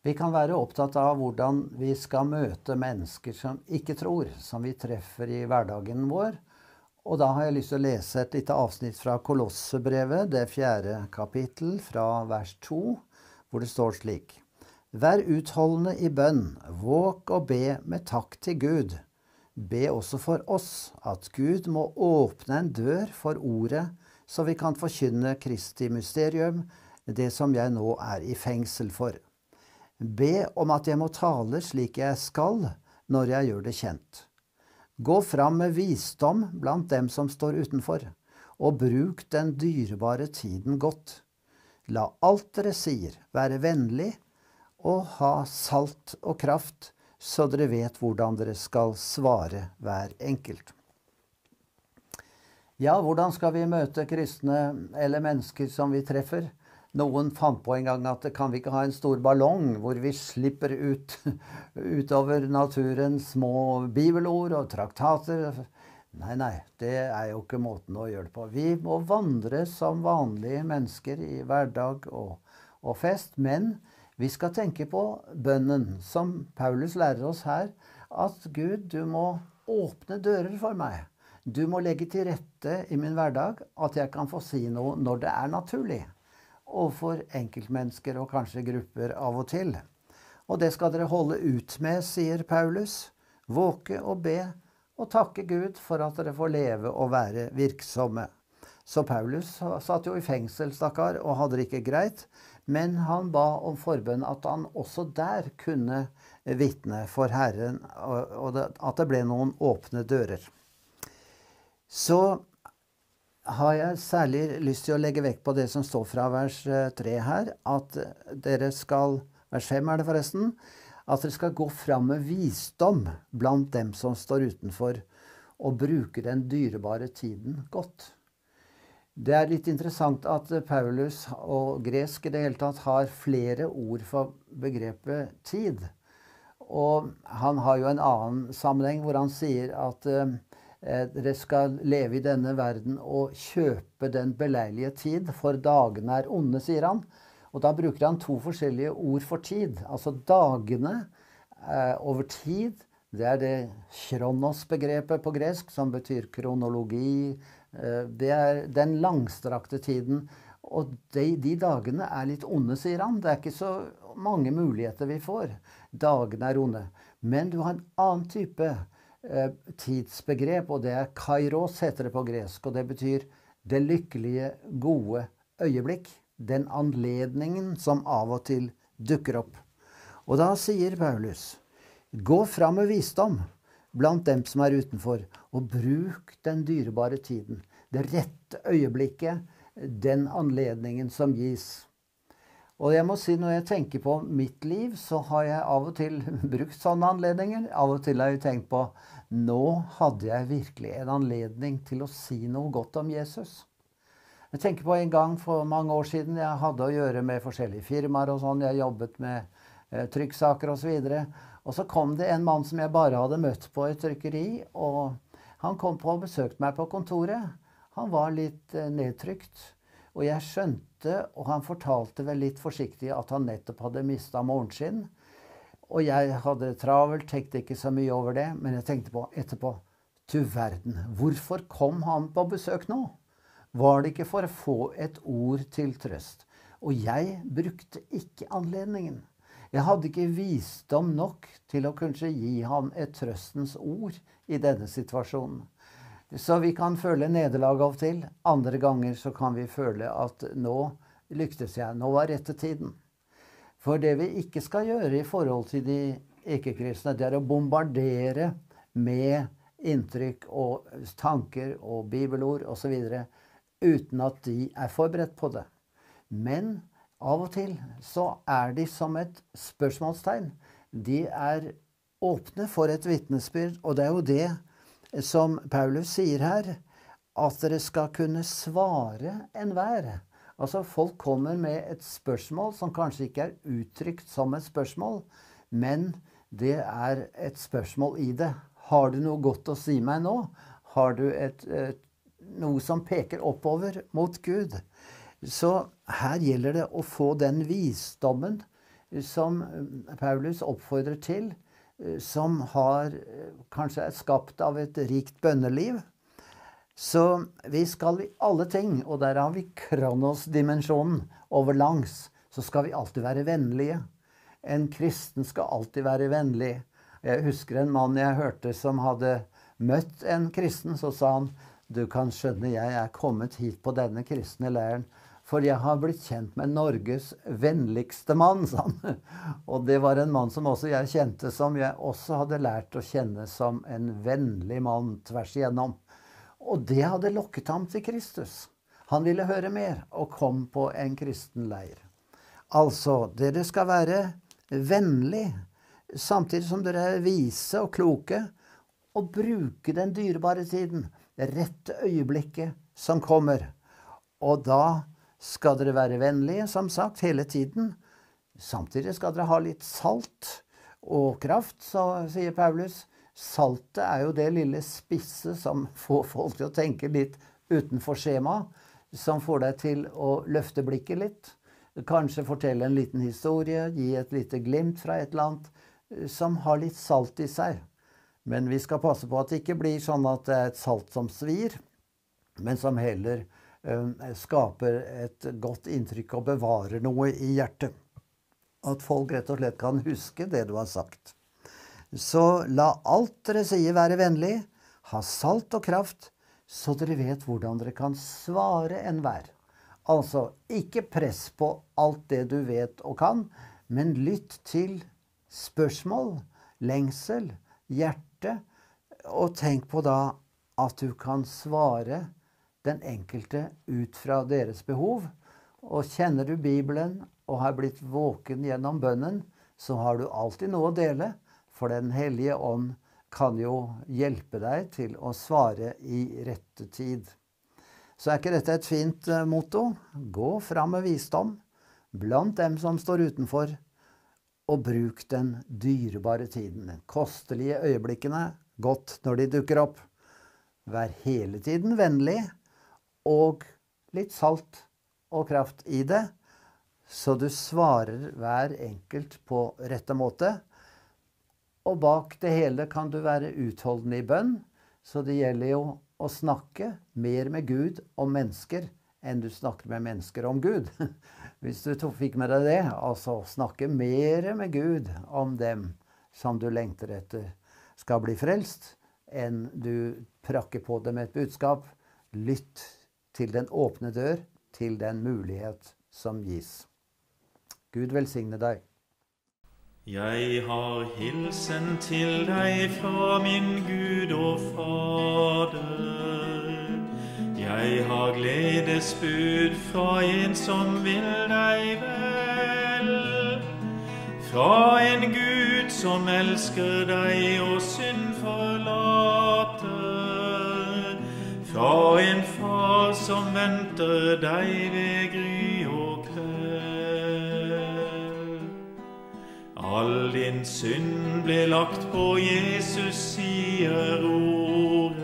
Vi kan være opptatt av hvordan vi skal møte mennesker som ikke tror, som vi treffer i hverdagen vår. Og da har jeg lyst til å lese et lite avsnitt fra Kolossebrevet, det 4. kapittel, fra vers 2, hvor det står slik: Vær utholdende i bønn, våg og be med takk til Gud. Be også for oss at Gud må åpne en dør for ordet, så vi kan forkynne Kristi mysterium, det som jeg nå er i fengsel for. Be om at jeg må tale slik jeg skal, når jeg gjør det kjent. Gå fram med visdom blant dem som står utenfor, og bruk den dyrebare tiden godt. La alt dere sier være vennlig, og ha salt og kraft, så dere vet hvordan dere skal svare hver enkelt. Ja, hvordan skal vi møte kristne eller mennesker som vi treffer? Noen fant på en gang at kan vi ikke ha en stor ballong hvor vi slipper utover naturens små bibelord og traktater. Nei, det er jo ikke måten å gjøre det på. Vi må vandre som vanlige mennesker i hverdag og fest, men vi skal tenke på bønnen, som Paulus lærer oss her, at Gud, du må åpne dører for meg. Du må legge til rette i min hverdag at jeg kan få si noe når det er naturlig. Og for enkeltmennesker og kanskje grupper av og til. Og det skal dere holde ut med, sier Paulus. Våke og be og takke Gud for at dere får leve og være virksomme. Så Paulus satt jo i fengsel, stakkar, og hadde det ikke greit, men han ba om forbønn at han også der kunne vitne for Herren, og at det ble noen åpne dører. Så har jeg særlig lyst til å legge vekt på det som står fra vers 3 her, at dere skal, vers 5 er det forresten, at dere skal gå fram med visdom blant dem som står utenfor, og bruke den dyrebare tiden godt. Det er litt interessant at Paulus og gresk i det hele tatt har flere ord for begrepet tid. Og han har jo en annen sammenheng hvor han sier at dere skal leve i denne verden og kjøpe den beleilige tid, for dagene er onde, sier han. Og da bruker han to forskjellige ord for tid. Altså dagene over tid, det er det kronos-begrepet på gresk, som betyr kronologi. Det er den langstrakte tiden. Og de dagene er litt onde, sier han. Det er ikke så mange muligheter vi får. Dagene er onde. Men du har en annen type tidsbegrep, og det er kairos, heter det på gresk, og det betyr det lykkelige, gode øyeblikk, den anledningen som av og til dukker opp. Og da sier Paulus, gå fram med visdom blant dem som er utenfor, og bruk den dyrebare tiden, det rette øyeblikket, den anledningen som gis. Og jeg må si, når jeg tenker på mitt liv, så har jeg av og til brukt sånne anledninger. Av og til har jeg tenkt på, nå hadde jeg virkelig en anledning til å si noe godt om Jesus. Jeg tenker på en gang for mange år siden, jeg hadde å gjøre med forskjellige firmaer og sånn. Jeg jobbet med trykksaker og så videre. Og så kom det en mann som jeg bare hadde møtt på et trykkeri, og han kom på og besøkte meg på kontoret. Han var litt nedtrykt. Og jeg skjønte, og han fortalte vel litt forsiktig, at han nettopp hadde mistet moren sin. Og jeg hadde travelt, tenkte ikke så mye over det, men jeg tenkte på etterpå, du verden, hvorfor kom han på besøk nå? Var det ikke for å få et ord til trøst? Og jeg brukte ikke anledningen. Jeg hadde ikke visdom nok til å kunne gi ham et trøstens ord i denne situasjonen. Så vi kan føle nederlag av og til. Andre ganger så kan vi føle at nå lyktes jeg, nå var rette tiden. For det vi ikke skal gjøre i forhold til de ikke-kristne, det er å bombardere med inntrykk og tanker og bibelord og så videre, uten at de er forberedt på det. Men av og til så er de som et spørsmålstegn. De er åpne for et vitnesbyrd, og det er jo det som Paulus sier her, at dere skal kunne svare enhver. Altså folk kommer med et spørsmål som kanskje ikke er uttrykt som et spørsmål, men det er et spørsmål i det. Har du noe godt å si meg nå? Har du noe som peker oppover mot Gud? Så her gjelder det å få den visdommen som Paulus oppfordrer til, som kanskje er skapt av et rikt bønneliv. Så vi skal i alle ting, og der har vi kronos-dimensjonen overlangs, så skal vi alltid være vennlige. En kristen skal alltid være vennlig. Jeg husker en mann jeg hørte som hadde møtt en kristen, så sa han, du kan skjønne, jeg er kommet hit på denne kristne leiren, for jeg har blitt kjent med Norges vennligste mann, sa han. Og det var en mann som også jeg kjente, som jeg også hadde lært å kjenne som en vennlig mann tvers igjennom. Og det hadde lokket ham til Kristus. Han ville høre mer, og kom på en kristen leir. Altså, dere skal være vennlige, samtidig som dere er vise og kloke, og bruke den dyrebare tiden, det rette øyeblikket som kommer. Og da skal dere være vennlige, som sagt, hele tiden. Samtidig skal dere ha litt salt og kraft, så sier Paulus. Saltet er jo det lille spisse som får folk til å tenke litt utenfor skjema, som får deg til å løfte blikket litt. Kanskje fortelle en liten historie, gi et lite glimt fra et eller annet som har litt salt i seg. Men vi skal passe på at det ikke blir sånn at det er et salt som svir, men som heller skaper et godt inntrykk og bevarer noe i hjertet. At folk rett og slett kan huske det du har sagt. Så la alt dere sier være vennlig, ha salt og kraft, så dere vet hvordan dere kan svare enhver. Altså, ikke press på alt det du vet og kan, men lytt til spørsmål, lengsel, hjerte, og tenk på da at du kan svare den enkelte ut fra deres behov. Og kjenner du Bibelen og har blitt våken gjennom bønnen, så har du alltid noe å dele, for Den hellige ånd kan jo hjelpe deg til å svare i rette tid. Så er ikke dette et fint motto? Gå fram med visdom blant dem som står utenfor, og bruk den dyrebare tiden, den kostelige øyeblikkene, godt når de dukker opp. Vær hele tiden vennlig, og litt salt og kraft i det, så du svarer hver enkelt på rette måte. Og bak det hele kan du være utholdende i bønn, så det gjelder jo å snakke mer med Gud om mennesker enn du snakker med mennesker om Gud. Hvis du fikk med deg det, altså snakke mer med Gud om dem som du lengter etter skal bli frelst, enn du prakker på dem et budskap. Lytt til den åpne dør, til den mulighet som gis. Gud velsigne deg. Jeg har hilsen til deg fra min Gud og Fader. Jeg har gledesbud fra en som vil deg vel. Fra en Gud som elsker deg og synd forlater. Fra en far som venter deg ved gry og kveld. All din synd ble lagt på Jesus, sier ordet.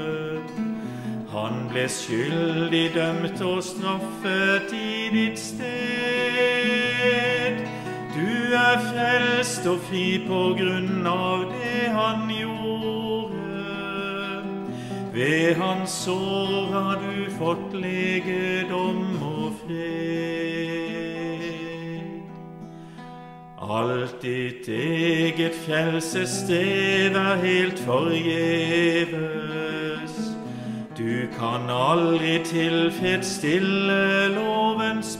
Han ble skyldig dømt og straffet i ditt sted. Du er frelst og fri på grunn av det han gjorde. Ved hans sår har du fått legedom og fred. Alt ditt eget frelsesstrev er helt forgjeves. Du kan aldri tilfredsstille lovens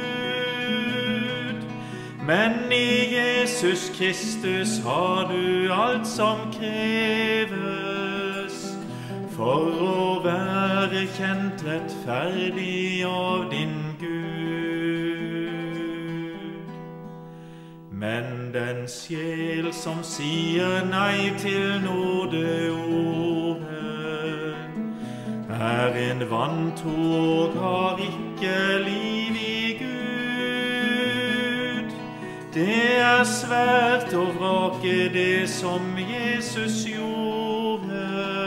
bud. Men i Jesus Kristus har du alt som kreves, for å være kjent rettferdig av din Gud. Men den sjel som sier nei til nådeordet, er en vantro og har ikke liv i Gud. Det er svært å vrake det som Jesus gjorde,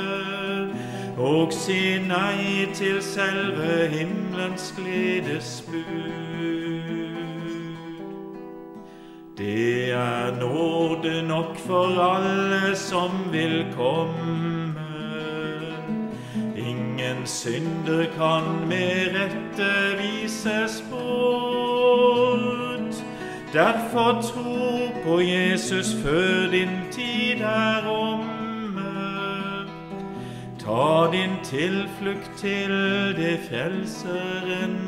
og si nei til selve himmelens gledesbud. Det er nåde nok for alle som vil komme. Ingen synder kan med rette vises bort. Derfor tro på Jesus før din tid er omme. Ta din tilflukt til det Frelseren